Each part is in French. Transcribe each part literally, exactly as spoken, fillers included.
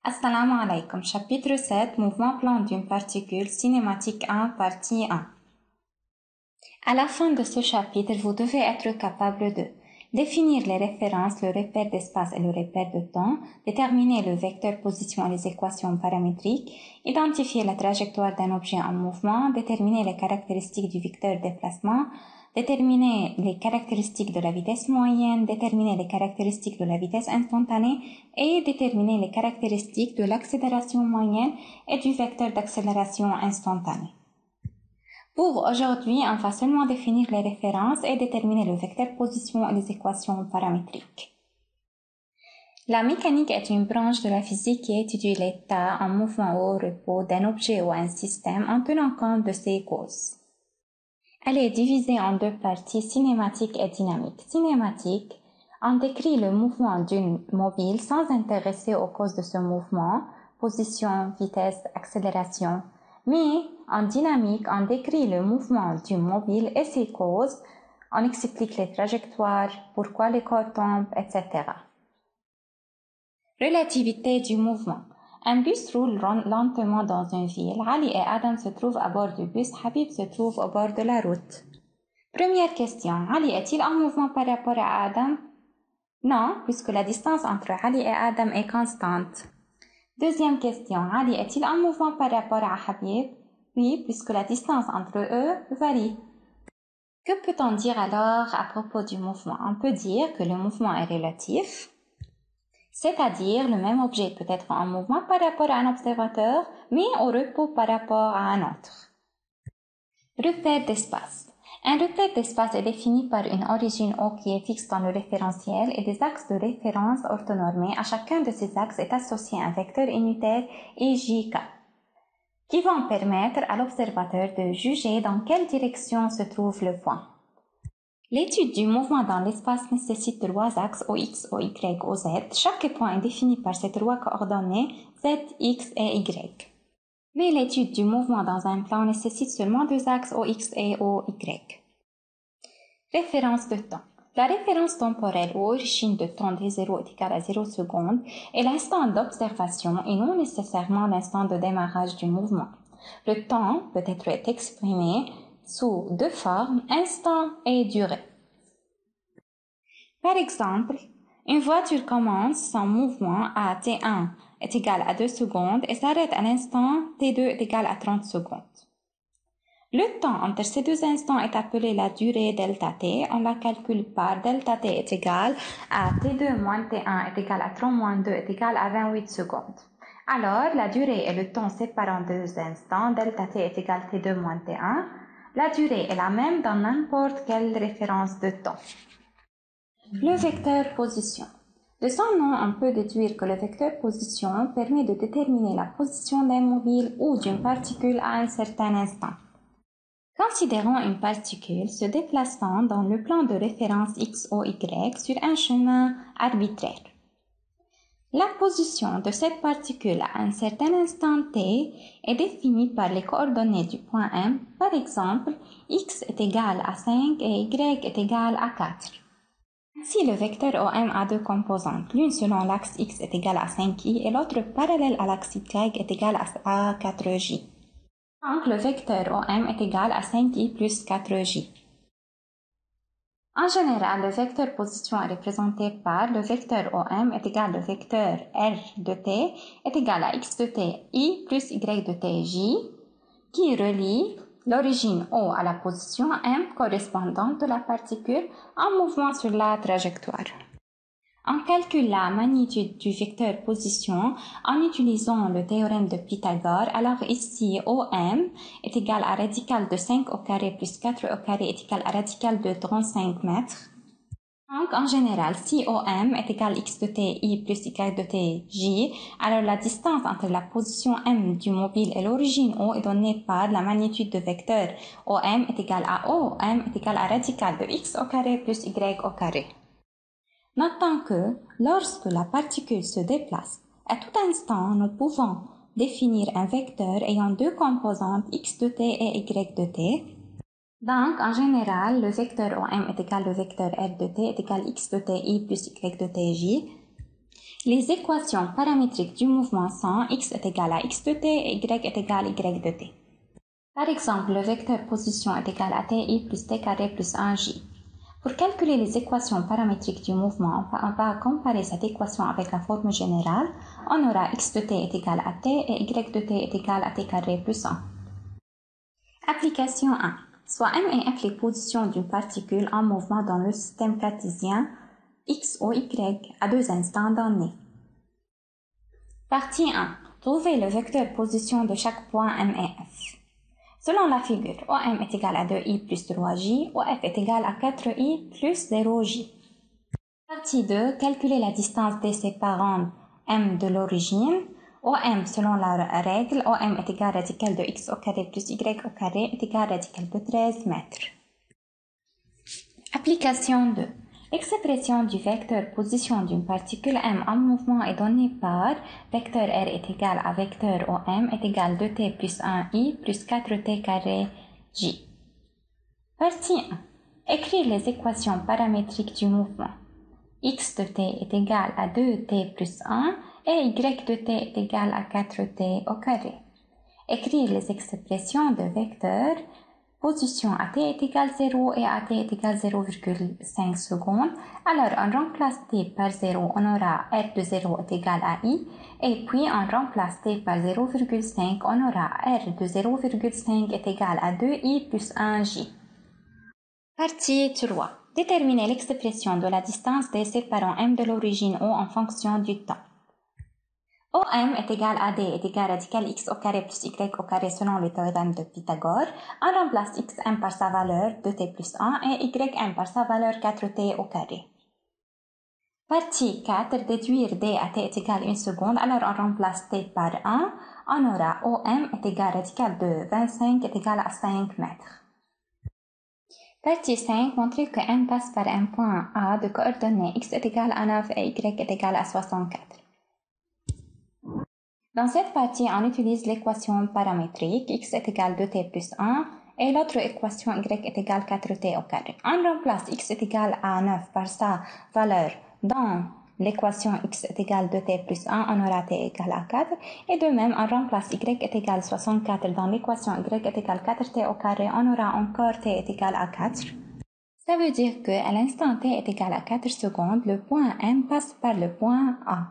Assalamu alaikum, chapitre sept, mouvement plan d'une particule, cinématique un, partie un. À la fin de ce chapitre, vous devez être capable de définir les références, le repère d'espace et le repère de temps, déterminer le vecteur position et les équations paramétriques, identifier la trajectoire d'un objet en mouvement, déterminer les caractéristiques du vecteur déplacement, déterminer les caractéristiques de la vitesse moyenne, déterminer les caractéristiques de la vitesse instantanée et déterminer les caractéristiques de l'accélération moyenne et du vecteur d'accélération instantanée. Pour aujourd'hui, on va seulement définir les références et déterminer le vecteur position et les équations paramétriques. La mécanique est une branche de la physique qui étudie l'état en mouvement ou au repos d'un objet ou un système en tenant compte de ses causes. Elle est divisée en deux parties, cinématique et dynamique. Cinématique, on décrit le mouvement d'une mobile sans intéresser aux causes de ce mouvement, position, vitesse, accélération. Mais en dynamique, on décrit le mouvement du mobile et ses causes, on explique les trajectoires, pourquoi les corps tombent, et cetera. Relativité du mouvement. Un bus roule lentement dans une ville. Ali et Adam se trouvent à bord du bus. Habib se trouve au bord de la route. Première question. Ali est-il en mouvement par rapport à Adam? Non, puisque la distance entre Ali et Adam est constante. Deuxième question. Ali est-il en mouvement par rapport à Habib? Oui, puisque la distance entre eux varie. Que peut-on dire alors à propos du mouvement? On peut dire que le mouvement est relatif, c'est-à-dire le même objet peut être en mouvement par rapport à un observateur, mais au repos par rapport à un autre. Repère d'espace. Un repère d'espace est défini par une origine O qui est fixe dans le référentiel et des axes de référence orthonormés. À chacun de ces axes est associé un vecteur unitaire I J K, qui vont permettre à l'observateur de juger dans quelle direction se trouve le point. L'étude du mouvement dans l'espace nécessite trois axes O X, O Y, O Z. Chaque point est défini par ces trois coordonnées Z, X et Y. Mais l'étude du mouvement dans un plan nécessite seulement deux axes O X et O Y. Référence de temps. La référence temporelle ou origine de temps d zéro est égale à zéro secondes est l'instant d'observation et non nécessairement l'instant de démarrage du mouvement. Le temps peut être exprimé sous deux formes, instant et durée. Par exemple, une voiture commence son mouvement à T un est égal à deux secondes et s'arrête à l'instant T deux est égal à trente secondes. Le temps entre ces deux instants est appelé la durée delta T. On la calcule par delta T est égal à T deux moins T un est égal à trente moins deux est égal à vingt-huit secondes. Alors, la durée et le temps séparant deux instants, delta T est égal à T deux moins T un. La durée est la même dans n'importe quelle référence de temps. Le vecteur position. De son nom, on peut déduire que le vecteur position permet de déterminer la position d'un mobile ou d'une particule à un certain instant. Considérons une particule se déplaçant dans le plan de référence X O Y sur un chemin arbitraire. La position de cette particule à un certain instant t est définie par les coordonnées du point M. Par exemple, x est égal à cinq et y est égal à quatre. Si le vecteur O M a deux composantes, l'une selon l'axe x est égale à cinq i et l'autre parallèle à l'axe y est égale à quatre j. Donc le vecteur O M est égal à cinq i plus quatre j. En général, le vecteur position est représenté par le vecteur O M est égal au vecteur R de t est égal à x de t i plus y de t j qui relie l'origine O à la position M correspondante de la particule en mouvement sur la trajectoire. On calcule la magnitude du vecteur position en utilisant le théorème de Pythagore. Alors ici, O M est égal à radical de cinq au carré plus quatre au carré est égal à radical de trente-cinq mètres. Donc en général, si O M est égal à x de t i plus y de t j, alors la distance entre la position M du mobile et l'origine O est donnée par la magnitude de vecteur O M est égal à O M est égal à radical de x au carré plus y au carré. Notons que, lorsque la particule se déplace, à tout instant, nous pouvons définir un vecteur ayant deux composantes x de t et y de t. Donc, en général, le vecteur O M est égal au vecteur R de t est égal à x de t i plus y de t j. Les équations paramétriques du mouvement sont x est égal à x de t et y est égal à y de t. Par exemple, le vecteur position est égal à ti plus t carré plus un j. Pour calculer les équations paramétriques du mouvement, on va comparer cette équation avec la forme générale. On aura x de t est égal à t et y de t est égal à t carré plus un. Application un. Soit M et F les positions d'une particule en mouvement dans le système cartésien x ou y à deux instants donnés. Partie un. Trouvez le vecteur position de chaque point M et F. Selon la figure, O M est égal à deux i plus trois j, O F est égal à quatre i plus zéro j. Partie deux. Calculez la distance des séparants M de l'origine. O M, selon la règle, O M est égal à radical de x au carré plus y au carré est égal à radical de treize mètres. Application deux. L'expression du vecteur position d'une particule M en mouvement est donnée par vecteur R est égal à vecteur O M est égal à deux t plus un i plus quatre t carré j. Partie un. Écrire les équations paramétriques du mouvement. X de t est égal à deux t plus un et y de t est égal à quatre t au carré. Écrire les expressions de vecteurs. Position à t est égal à zéro et à t est égal à zéro virgule cinq secondes. Alors, on remplace t par zéro, on aura r de zéro est égal à i. Et puis, on remplace t par zéro virgule cinq, on aura r de zéro virgule cinq est égal à deux i plus un j. Partie trois. Déterminer l'expression de la distance des séparants M de l'origine O en fonction du temps. O M est égal à D est égal à radical x au carré plus y au carré selon le théorème de Pythagore. On remplace xm par sa valeur deux t plus un et ym par sa valeur quatre t au carré. Partie quatre. Déduire D à t est égal à une seconde. Alors on remplace t par un. On aura O M est égal à radical de vingt-cinq est égal à cinq mètres. Partie cinq. Montrer que M passe par un point A de coordonnées x est égal à neuf et y est égal à soixante-quatre. Dans cette partie, on utilise l'équation paramétrique x est égal à deux t plus un et l'autre équation y est égal à quatre t au carré. On remplace x est égal à neuf par sa valeur dans l'équation x est égal à deux t plus un, on aura t égal à quatre. Et de même, on remplace y est égal à soixante-quatre dans l'équation y est égal à quatre t au carré, on aura encore t est égal à quatre. Ça veut dire qu'à l'instant t est égal à quatre secondes, le point M passe par le point A.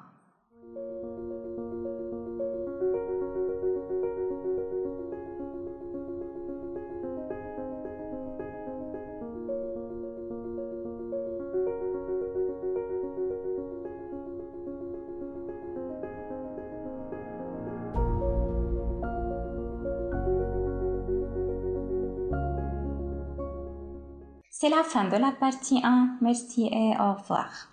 C'est la fin de la partie un. Merci et au revoir.